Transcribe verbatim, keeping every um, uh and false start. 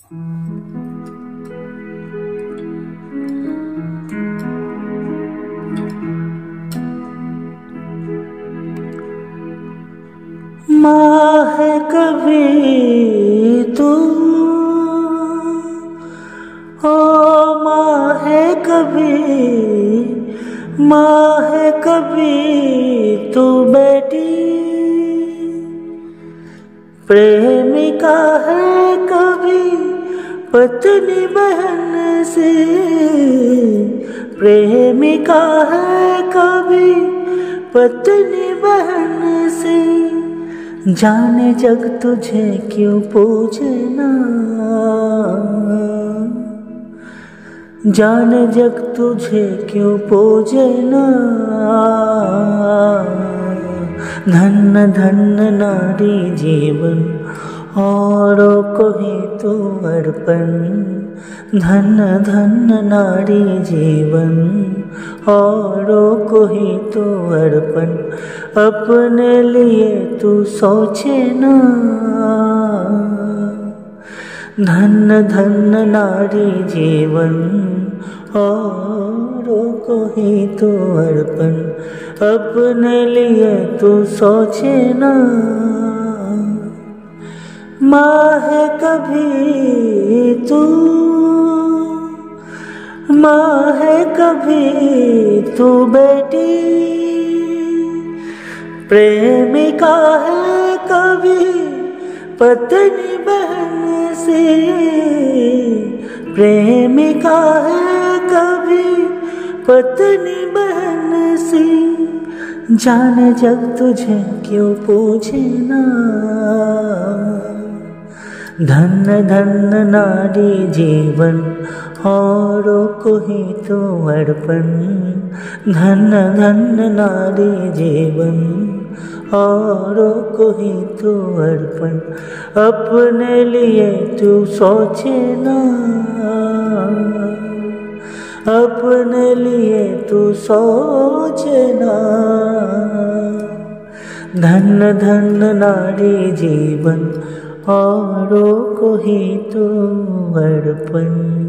माँ है कभी तू, ओ माँ है कभी, माँ है कभी तू बेटी, प्रेमिका है कभी पत्नी बहन से, प्रेमिका है कभी पत्नी बहन से, जाने जग तुझे क्यों पूछे ना, जाने जग तुझे क्यों पूछे ना, धन्य धन्य नारी जीवन औरों को ही तो अर्पण, धन्य धन्य नारी जीवन औरों को ही तो अर्पण, अपने लिए तू सोचे ना, धन्य धन्य नारी जीवन औरों को ही तो अर्पण, अपने लिए तू सोचे ना। माँ है कभी तू, माँ है कभी तू बेटी, प्रेमिका है कभी पत्नी बहन से, प्रेमिका है कभी पत्नी बहन से, जाने जग तुझे क्यों पूछे ना, धन्य धन्य नारी जीवन औरों को ही तो अर्पण, धन्य धन्य नारी जीवन औरों को ही तो अर्पण, अपने लिए तू सोचे ना, अपने लिए तू सोचे ना, धन्य धन्य नारी जीवन औरों को ही तो अर्पण।